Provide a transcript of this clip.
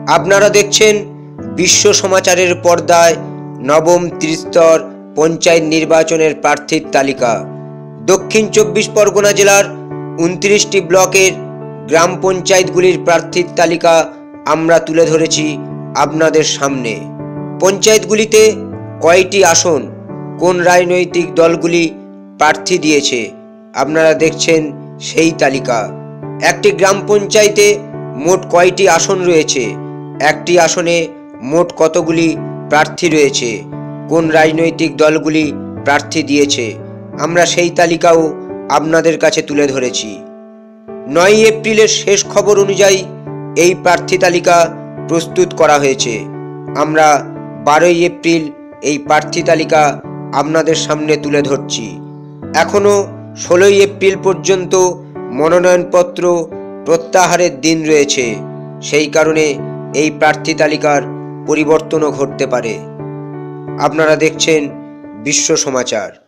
আপনারা দেখছেন বিশ্ব সমাচারের পর্দায় নবম ত্রিস্তর পঞ্চায়েত নির্বাচনের প্রার্থীর তালিকা। দক্ষিণ 24 পরগনা জেলার 29টি ব্লকের গ্রাম পঞ্চায়েতগুলির প্রার্থীর তালিকা আমরা তুলে ধরেছি আপনাদের সামনে। পঞ্চায়েতগুলিতে কয়টি আসন, কোন রাজনৈতিক দলগুলি প্রার্থী দিয়েছে, আপনারা দেখছেন সেই তালিকা। একটি গ্রাম পঞ্চায়েতে মোট কয়টি আসন রয়েছে, একটি আসনে মোট কতগুলি প্রার্থী রয়েছে, কোন রাজনৈতিক দলগুলি প্রার্থী দিয়েছে, আমরা সেই তালিকাও আপনাদের কাছে তুলে ধরেছি। 9 এপ্রিলের শেষ খবর অনুযায়ী এই প্রার্থী তালিকা প্রস্তুত করা হয়েছে। আমরা 12 এপ্রিল এই প্রার্থী তালিকা আপনাদের সামনে তুলে ধরছি। এখনও 16 এপ্রিল পর্যন্ত মনোনয়নপত্র প্রত্যাহারের দিন রয়েছে, সেই কারণে এই প্রার্থী তালিকার পরিবর্তনও ঘটতে পারে। আপনারা দেখছেন বিশ্ব সমাচার।